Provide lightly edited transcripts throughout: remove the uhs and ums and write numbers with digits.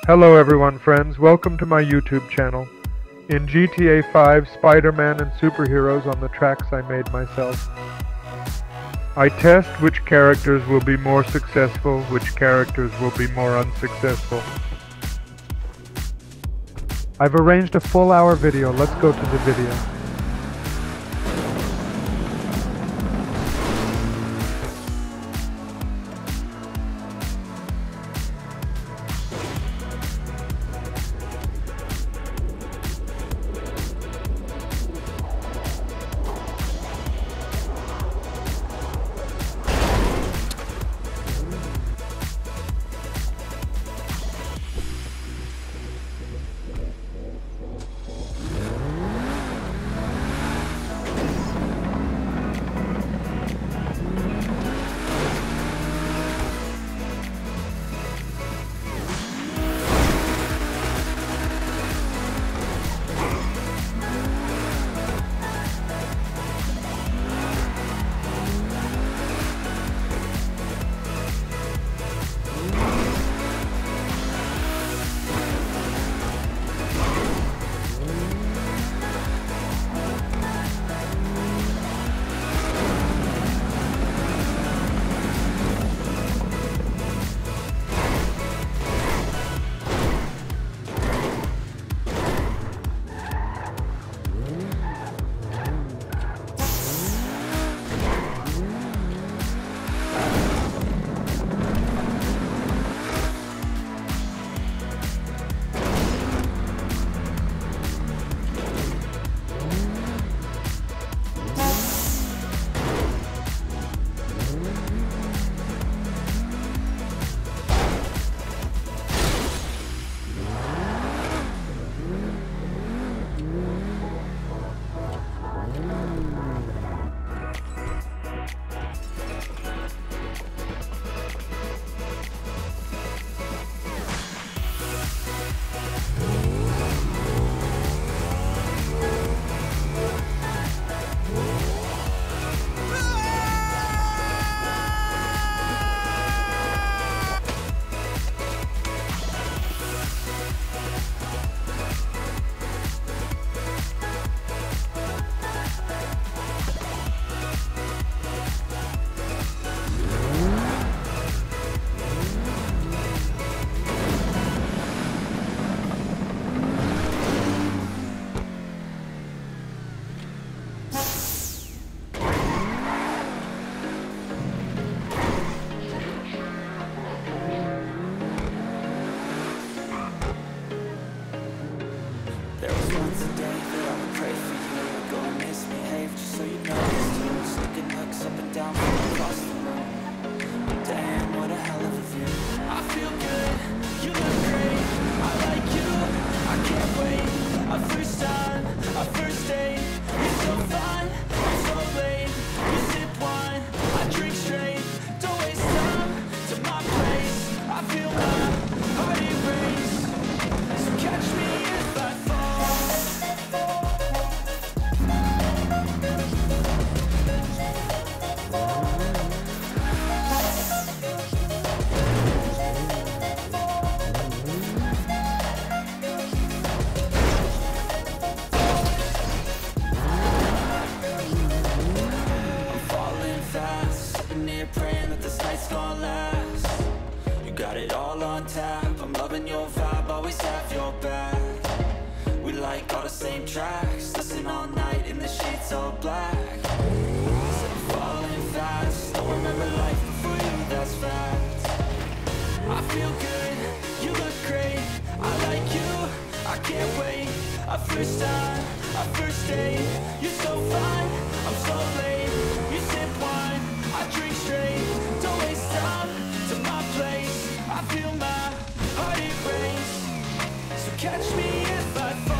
Hello everyone friends, welcome to my YouTube channel. In GTA 5, Spider-Man and superheroes on the tracks I made myself. I test which characters will be more successful, which characters will be more unsuccessful. I've arranged a full hour video, let's go to the video. There was once a day that I would pray for you. I'd go and misbehave just so you noticed you. Sneaking looks up and down from across the room. Damn, what a hell of a view. I feel good, you look great. I like you, I can't wait. A first time, a first date. You're so fine, I'm so late. You sip wine, I drink straight. Don't waste time to my place. I feel my heart erase. So catch me if I fall. Praying that this night's gonna last. You got it all on tap. I'm loving your vibe, always have your back. We like all the same tracks. Listen all night in the sheets all black. Said I'm falling fast. Don't remember life before you, that's fact. I feel good, you look great. I like you, I can't wait. A first time, a first date. You're so fine, I'm so late. You sip wine, I drink straight. Don't waste time to my place. I feel my heart erase. So catch me if I fall.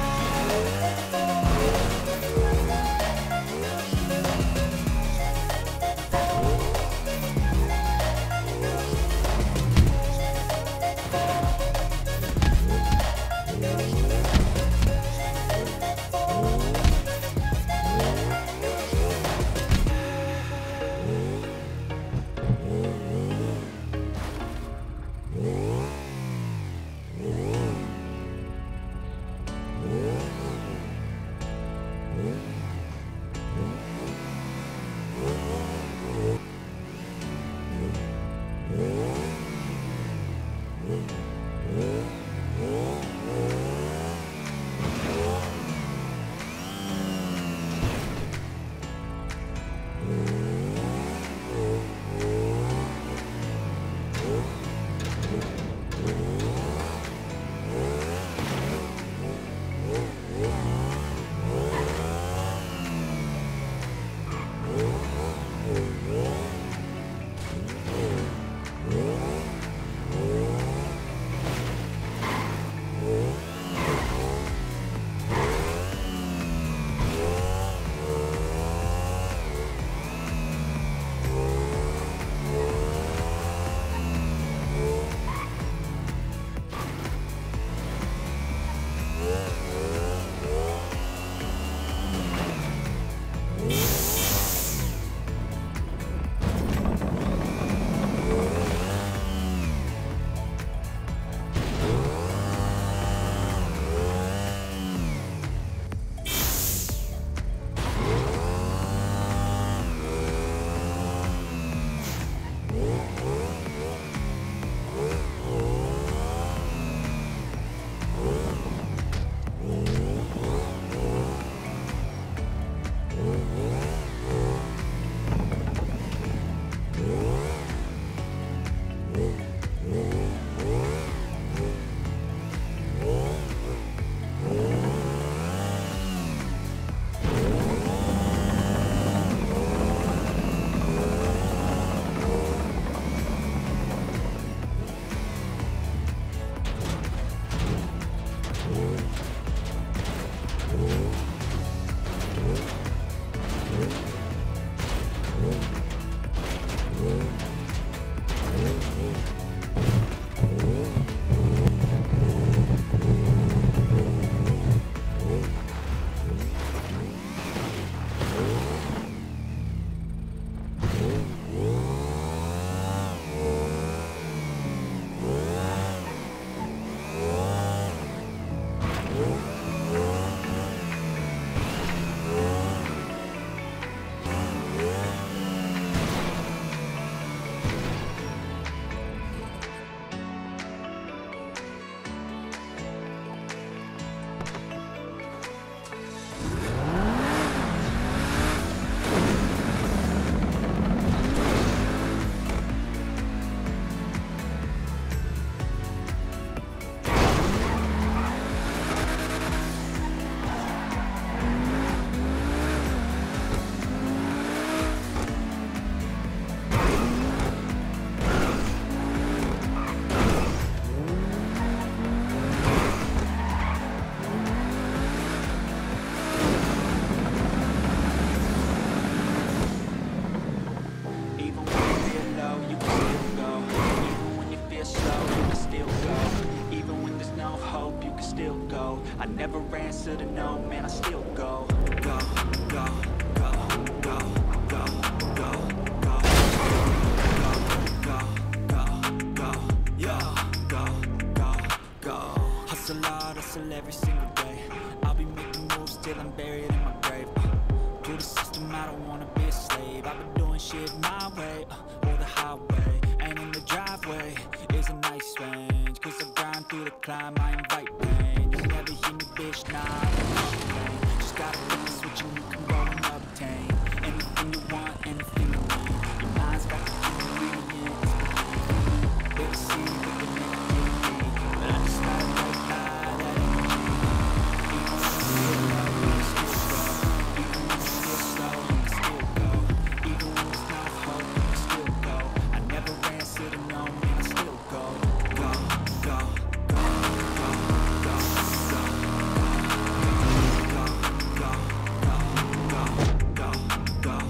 still go. I never answer to no, man, I still go. Go, go, go, go, go, go, go, go. Hustle hard, hustle every single day. I'll be making moves till I'm buried in my grave. To the system, I don't wanna be a slave. I've been doing shit my way, or the highway. And in the driveway is a nice range, cause I grind through the climb, I invite pain. You'll never hear me, bitch, nah, I don't complain. Just gotta flip the switch and you can go and obtain anything you want, anything you need. Your mind's got the ingredients, baby, see what the negativity. But I just gotta go by that energy. Even when you feel low, you can still go. Even when you feel slow, you can still go. Even when there's no hope, you can still go. I never answer to no, man, I still go. Go, go, go, go, go, go, go, go, go, go, go,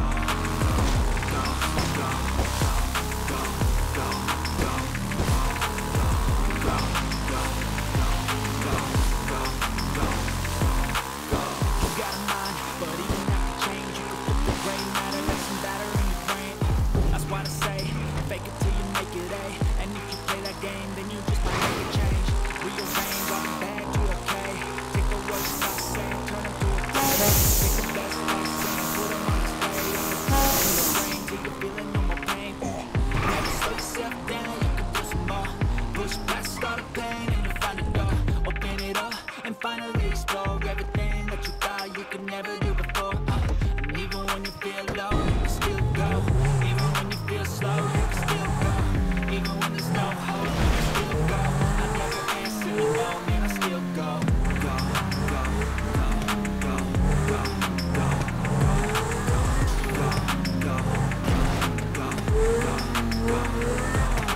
finally explore everything that you thought you could never do before. And even when you feel low, you can still go. Even when you feel slow, you can still go. Even when there's no hope, you can still go. I never answer to no, man, I still go. Go, go, go, go, go, go, go, go, go, go, go.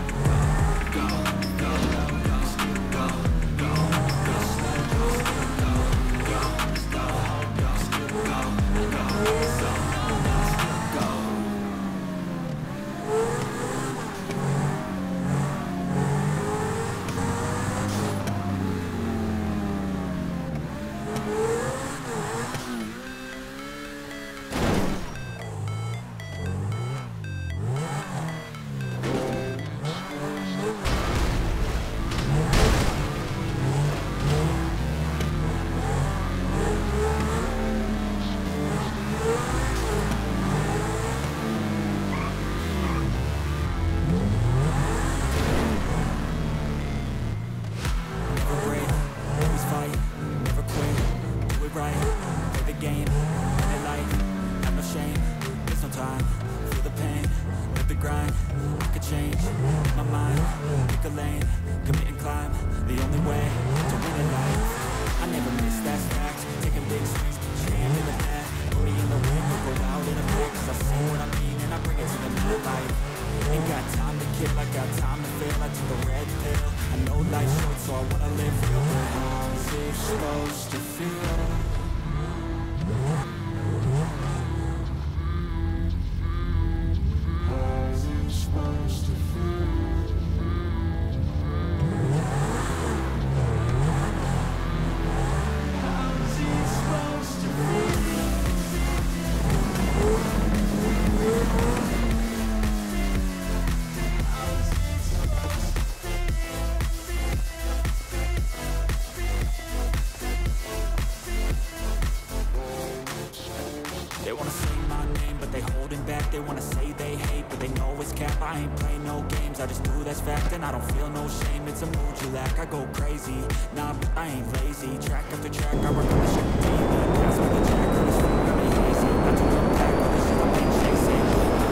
They wanna say they hate, but they know it's cap. I ain't play no games, I just do that's fact. And I don't feel no shame, it's a mood you lack. I go crazy, nah, but I ain't lazy. Track after track, I work on the shit daily. Pass me the jack, on this thing, got me hazy. Not to come back, all the shit I've been chasing.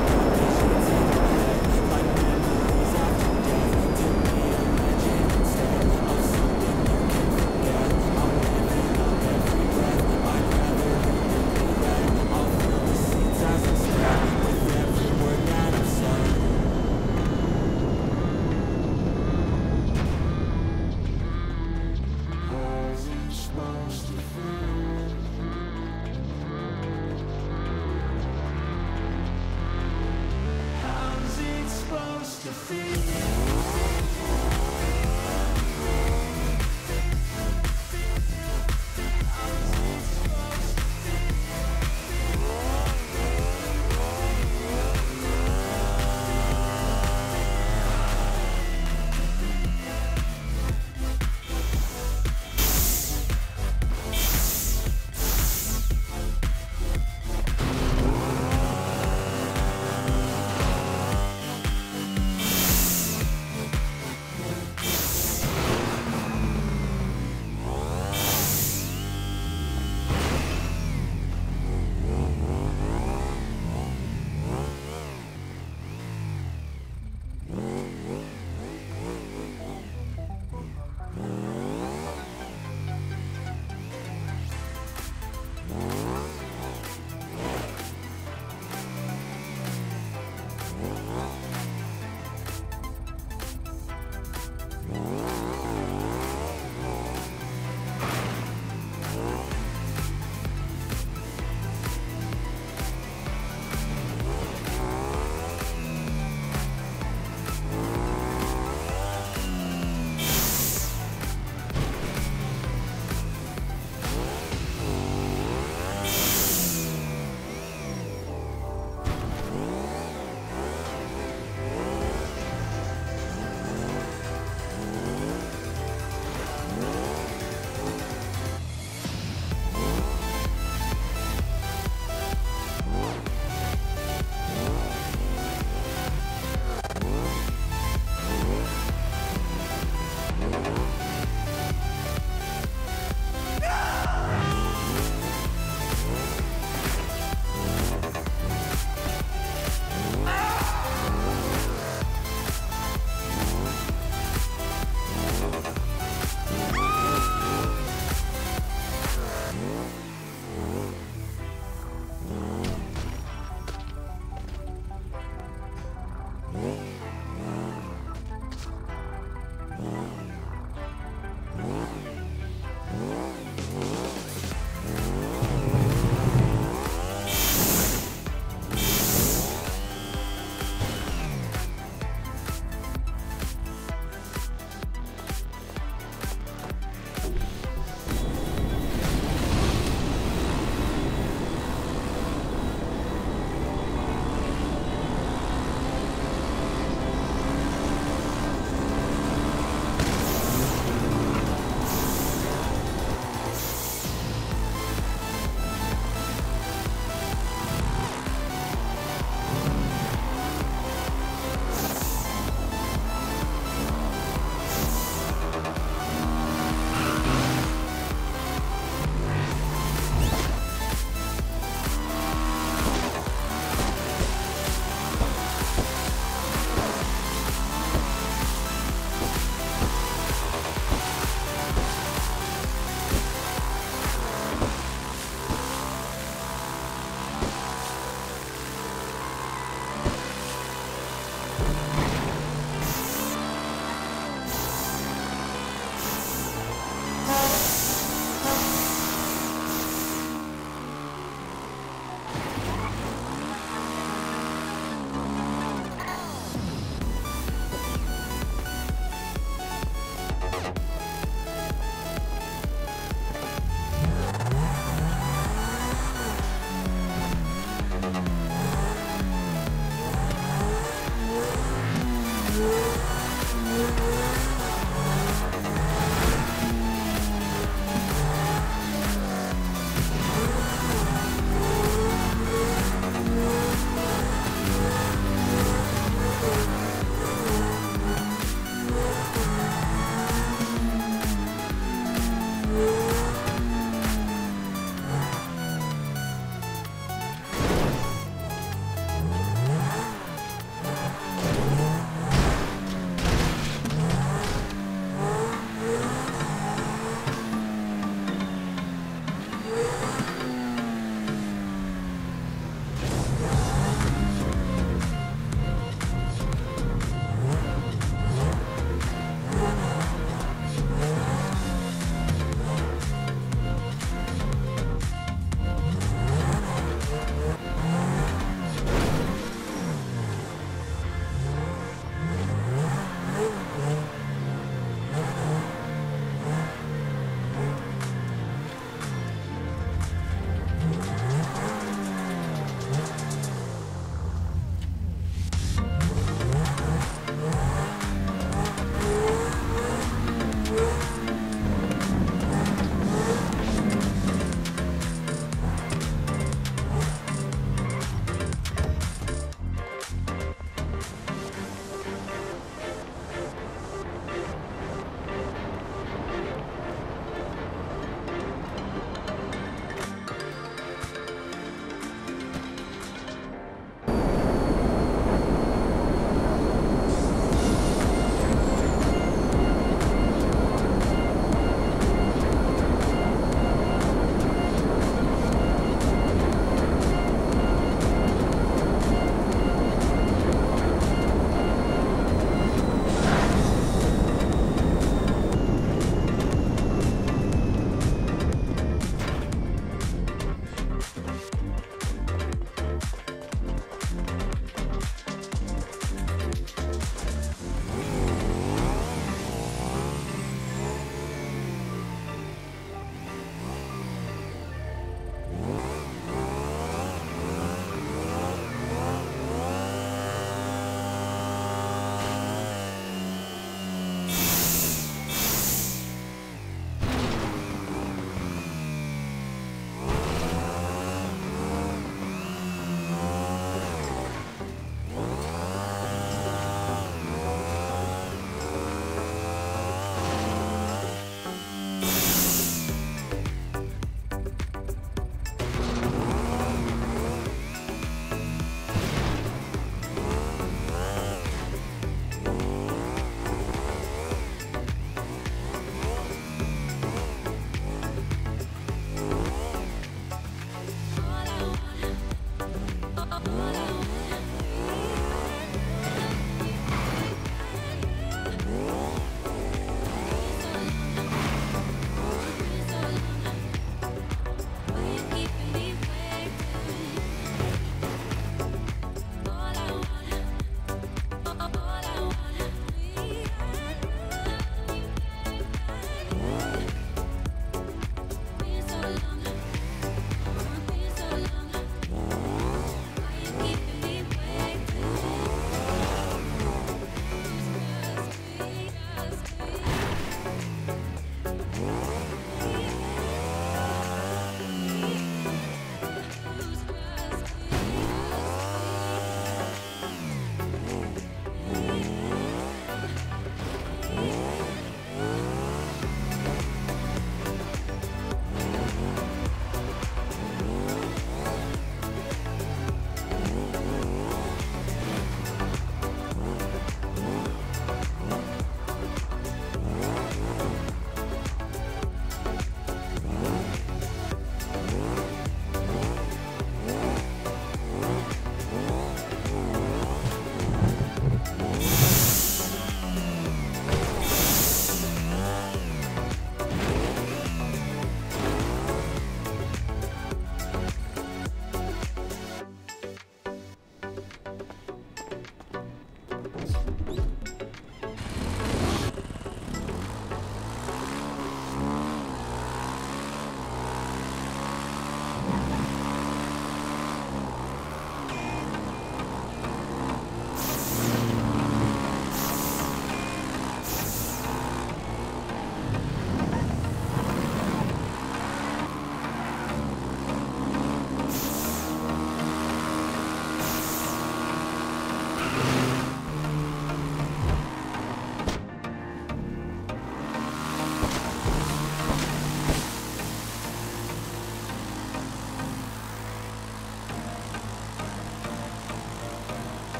Visions in my head, like memories after death. To be a legend instead of something you can forget. I'm living up every breath, I'd rather regret. I'll fill the seats as I step with every word that I've said. How's it supposed to feel?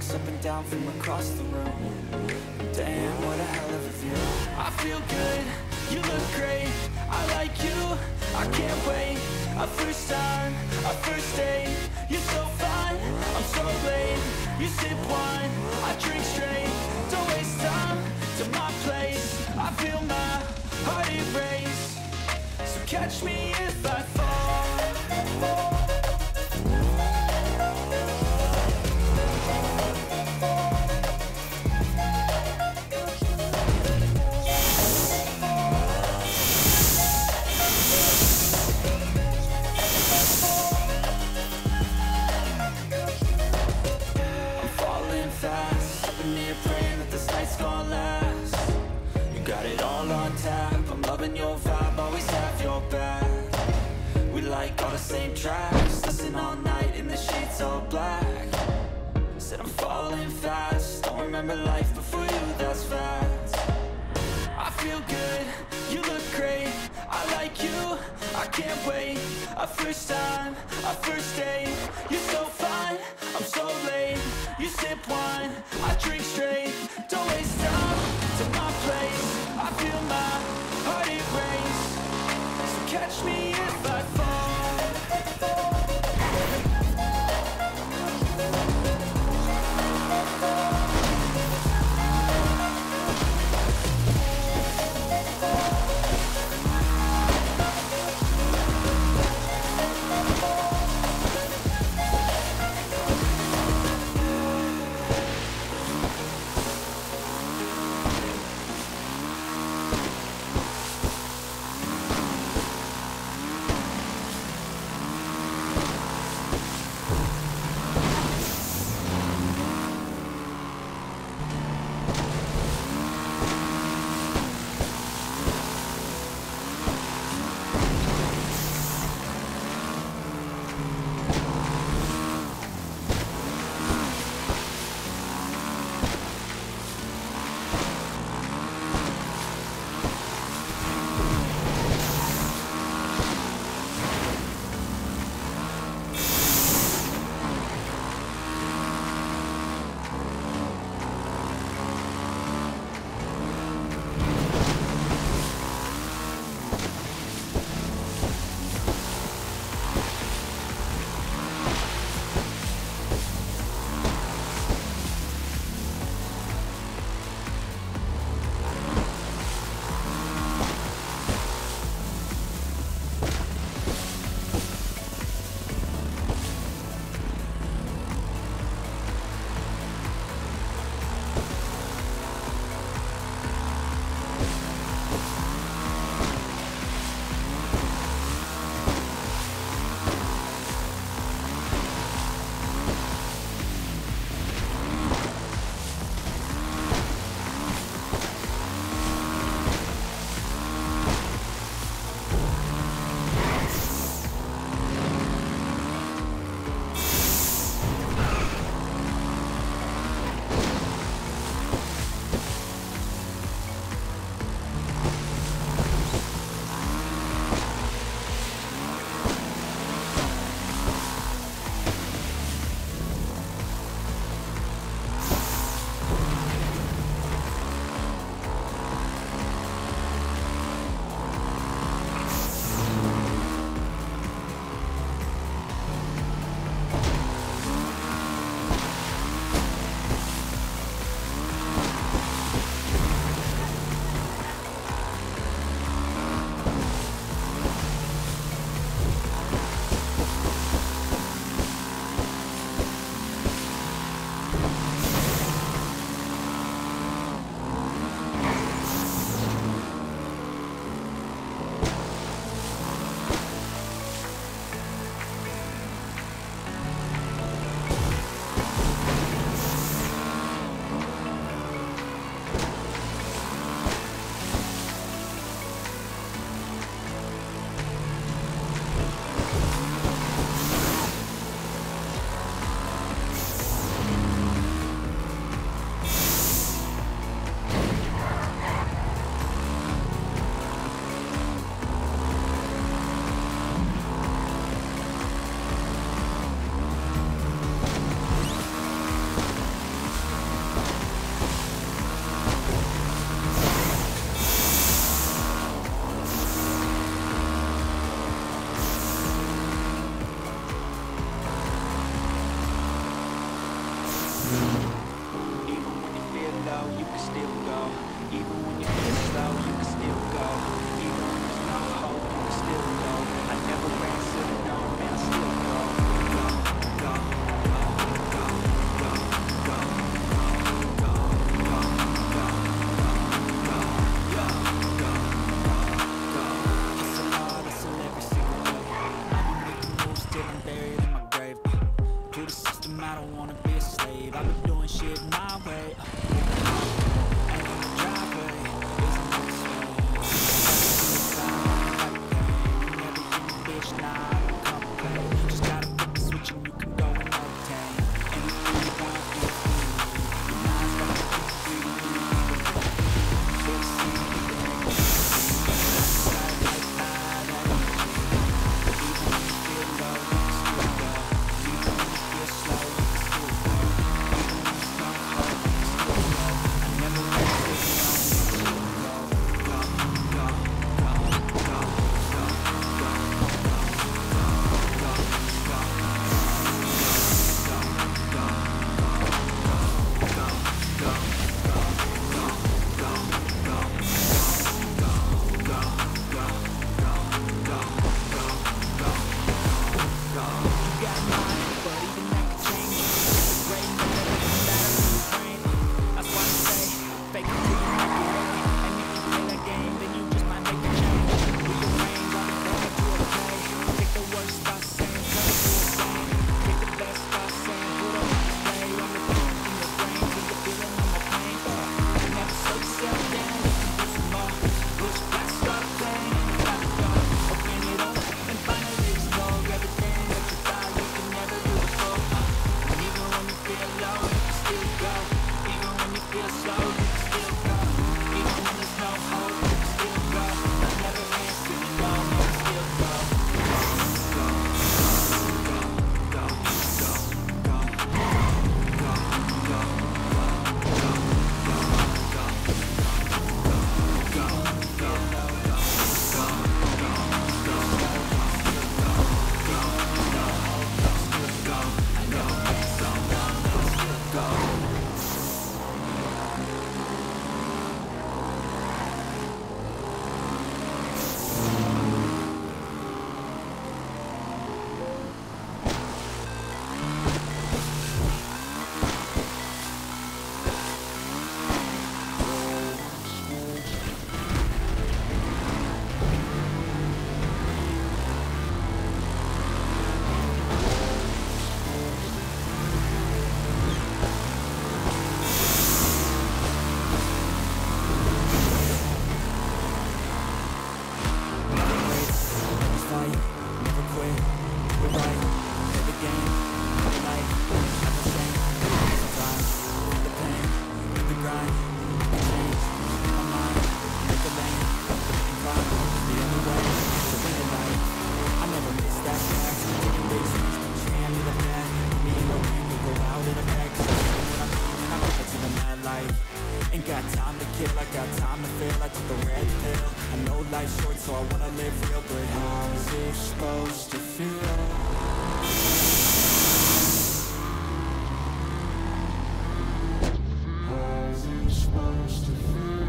eyes up and down from across the room. Damn, what a hell of a view. I feel good, you look great, I like you, I can't wait. A first time, a first date, you're so fine, I'm so late. You sip wine, I drink straight, don't waste time to my place. I feel my heart erase, so catch me if I fall. Your vibe, always have your back. We like all the same tracks, listen all night in the sheets all black. Said I'm falling fast, don't remember life before you, that's facts. I feel good, you look great, I like you, I can't wait. A first time, a first date, you're so fine, I'm so late. You sip wine, I drink straight, don't waste time to my place. I feel my heart erase, so catch me if I fall. feel slow, you can still go. Even when there's no hope, you can still go. I never answer to no, you can still go. Ain't got time to kill, I got time to feel. I took the red pill. I know life's short, so I wanna live real. But how's it supposed to feel? How's it supposed to feel?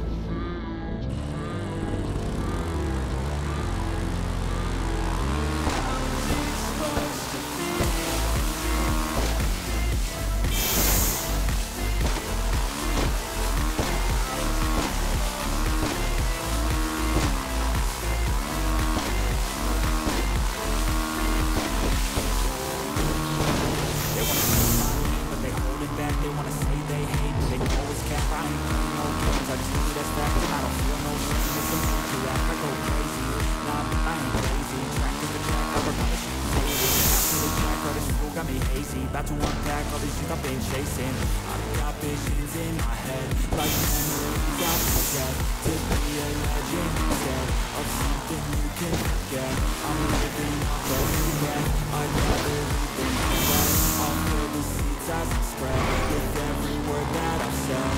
About to unpack all these things I've been chasing. I've got visions in my head, like memories I forget. To be a legend instead of something you can forget. I'm living off every breath, I'd rather leave than regret. I'll fill the seats as I spread, with every word that I've said.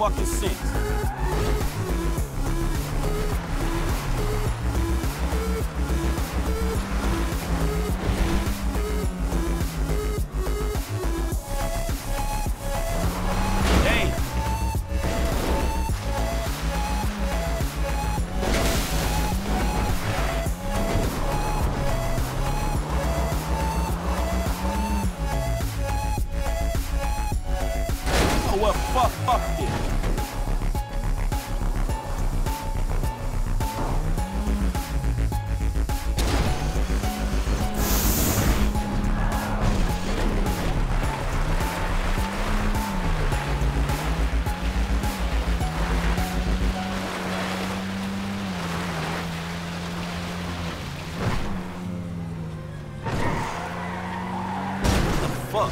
fucking sense. Well, fuck it. What the fuck?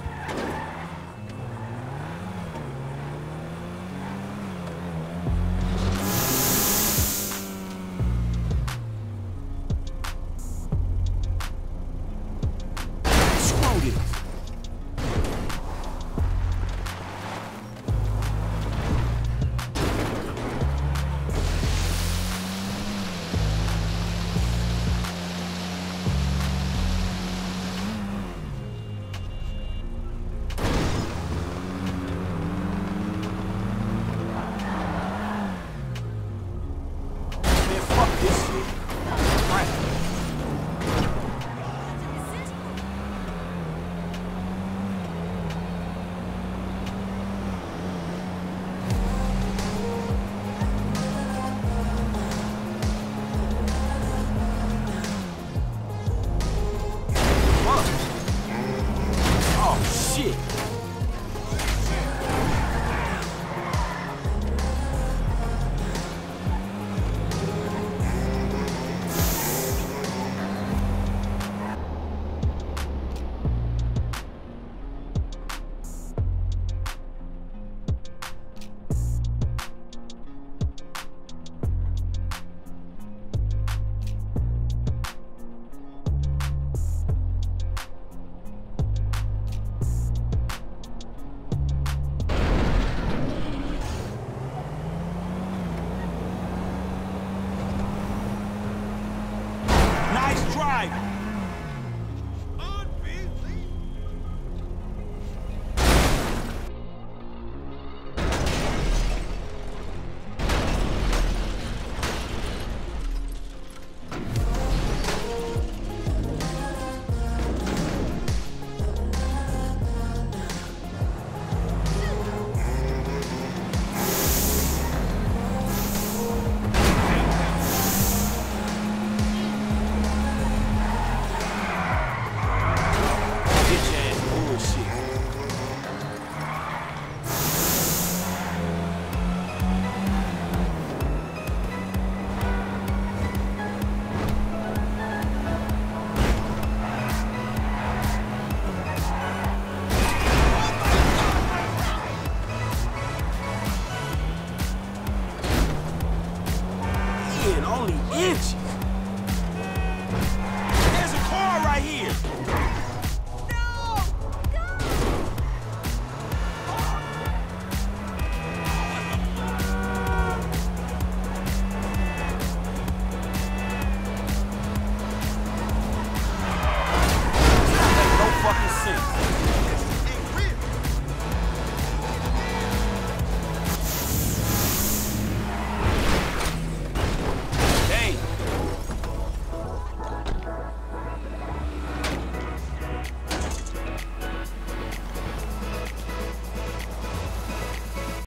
Shit. Nice drive. Only inches.